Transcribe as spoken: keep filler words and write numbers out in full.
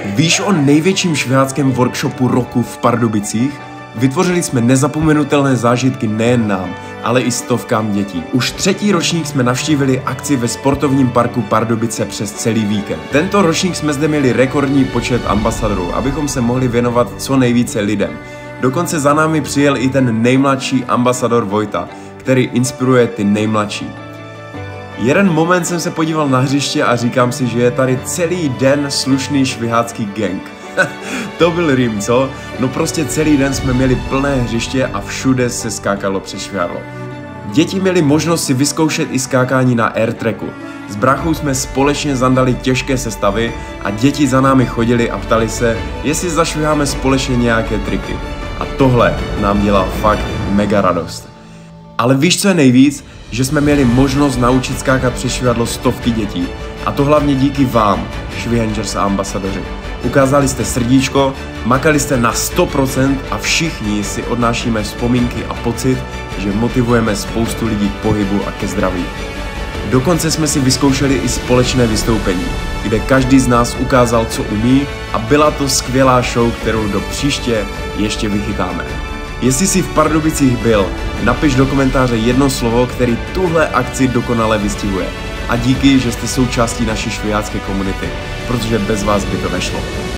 Víš o největším šviháckém workshopu roku v Pardubicích? Vytvořili jsme nezapomenutelné zážitky nejen nám, ale i stovkám dětí. Už třetí ročník jsme navštívili akci ve sportovním parku Pardubice přes celý víkend. Tento ročník jsme zde měli rekordní počet ambasadorů, abychom se mohli věnovat co nejvíce lidem. Dokonce za námi přijel i ten nejmladší ambasador Vojta, který inspiruje ty nejmladší. Jeden moment jsem se podíval na hřiště a říkám si, že je tady celý den slušný švihácký gang. To byl rým, co? No prostě celý den jsme měli plné hřiště a všude se skákalo přes švihadlo. Děti měly možnost si vyzkoušet i skákání na airtracku. S bráchou jsme společně zandali těžké sestavy a děti za námi chodili a ptali se, jestli zašviháme společně nějaké triky. A tohle nám dělá fakt mega radost. Ale víš, co je nejvíc? Že jsme měli možnost naučit skákat přes švihadlo stovky dětí. A to hlavně díky vám, Švihangers a ambasadoři. Ukázali jste srdíčko, makali jste na sto procent a všichni si odnášíme vzpomínky a pocit, že motivujeme spoustu lidí k pohybu a ke zdraví. Dokonce jsme si vyzkoušeli i společné vystoupení, kde každý z nás ukázal, co umí, a byla to skvělá show, kterou do příště ještě vychytáme. Jestli jsi v Pardubicích byl, napiš do komentáře jedno slovo, který tuhle akci dokonale vystihuje. A díky, že jste součástí naší švihácké komunity, protože bez vás by to nešlo.